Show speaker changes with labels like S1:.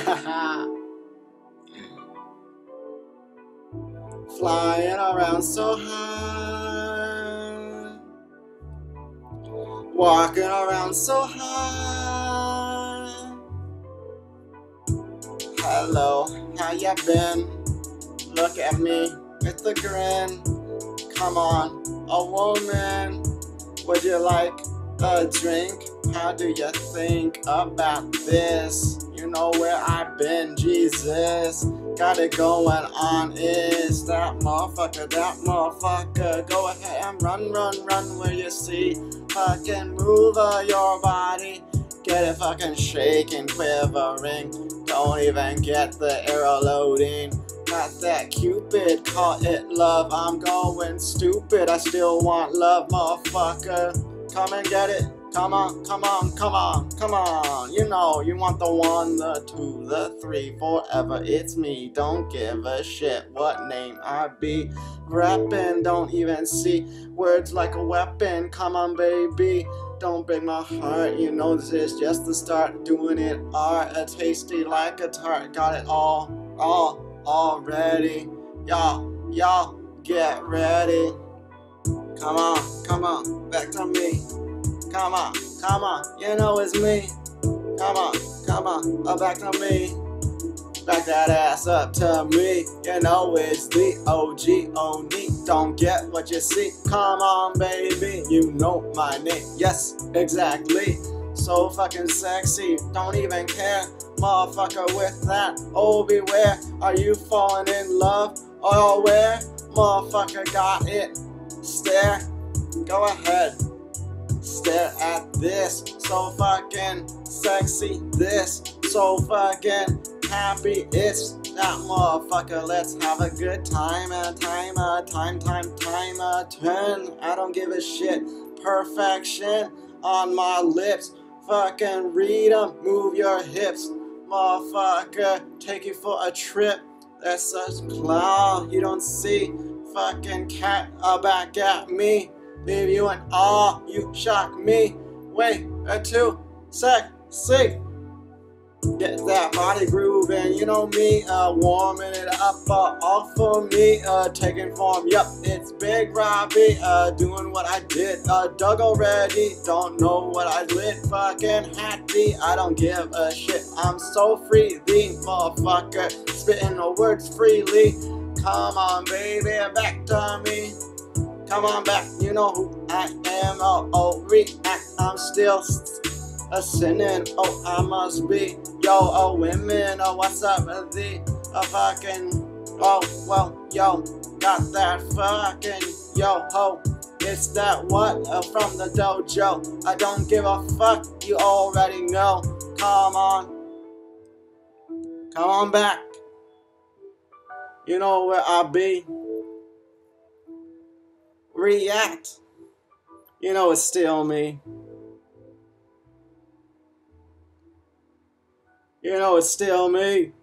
S1: Flying around so high, walking around so high. Hello, how ya been? Look at me with a grin. Come on, a woman. Would you like a drink? How do you think about this? You know where I've been, Jesus. Got it going on, is that motherfucker, that motherfucker. Go ahead and run, run, run where you see. Fucking move your body. Get it fucking shaking, quivering. Don't even get the arrow loading. Got that Cupid, call it love. I'm going stupid, I still want love, motherfucker. Come and get it. Come on, come on, come on, come on. You know, you want the 1, the 2, the 3, forever. It's me. Don't give a shit what name I be. Rapping, don't even see words like a weapon. Come on, baby. Don't break my heart. You know this is just the start. Doing it art, a tasty like a tart. Got it all already. Y'all, get ready. Come on, back to me. Come on, you know it's me. Come on, back to me. Back that ass up to me. You know it's the OG only. Don't get what you see. Come on, baby, you know my name. Yes, exactly. So fucking sexy, don't even care. Motherfucker with that, oh beware. Are you falling in love or where? Motherfucker got it. Stare, go ahead. Stare at this, so fucking sexy, this, so fucking happy, it's that motherfucker. Let's have a good time, time, turn. I don't give a shit, perfection on my lips, fucking read them, move your hips, motherfucker, take you for a trip. That's such cloud, you don't see, fucking cat back at me. Leave you in awe, you shock me. Wait, a 2 sexy. Get that body grooving, you know me, warming it up, all for me, taking form, yup, it's Big Robbie, doing what I did, dug already, don't know what I lit, fucking happy, I don't give a shit, I'm so free, the motherfucker, spitting the words freely, come on baby, back to me. Come on back, you know who I am, react, I'm still sinning, I must be, yo, women, what's up, the, fucking, well, yo, got that fucking, yo, ho, it's that what, from the dojo, I don't give a fuck, you already know, come on back, you know where I be. React. You know it's still me. You know it's still me.